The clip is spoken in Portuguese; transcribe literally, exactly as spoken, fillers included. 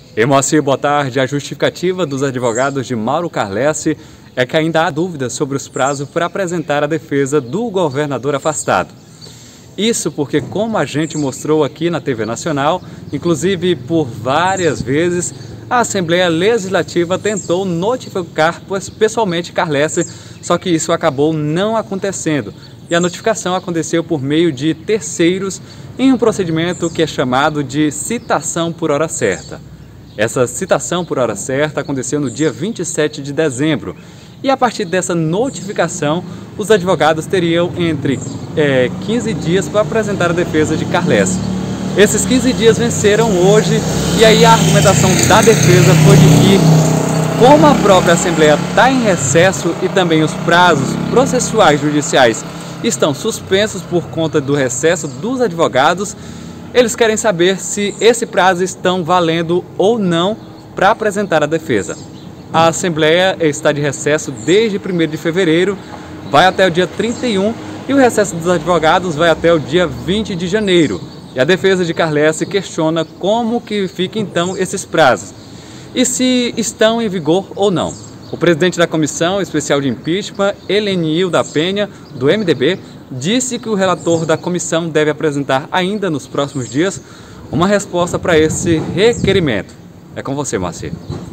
E Moacir, boa tarde. A justificativa dos advogados de Mauro Carlesse é que ainda há dúvidas sobre os prazos para apresentar a defesa do governador afastado. Isso porque, como a gente mostrou aqui na T V Nacional, inclusive por várias vezes, a Assembleia Legislativa tentou notificar pessoalmente Carlesse, só que isso acabou não acontecendo. E a notificação aconteceu por meio de terceiros em um procedimento que é chamado de citação por hora certa. Essa citação por hora certa aconteceu no dia vinte e sete de dezembro. E a partir dessa notificação, os advogados teriam entre é, quinze dias para apresentar a defesa de Carlesse. Esses quinze dias venceram hoje e aí a argumentação da defesa foi de que, como a própria Assembleia está em recesso e também os prazos processuais judiciais estão suspensos por conta do recesso dos advogados, eles querem saber se esse prazo estão valendo ou não para apresentar a defesa. A Assembleia está de recesso desde primeiro de fevereiro, vai até o dia trinta e um e o recesso dos advogados vai até o dia vinte de janeiro. E a defesa de Carlesse questiona como que fica então esses prazos e se estão em vigor ou não. O presidente da Comissão Especial de Impeachment, Helenil da Penha, do M D B, disse que o relator da comissão deve apresentar ainda nos próximos dias uma resposta para esse requerimento. É com você, Moacir.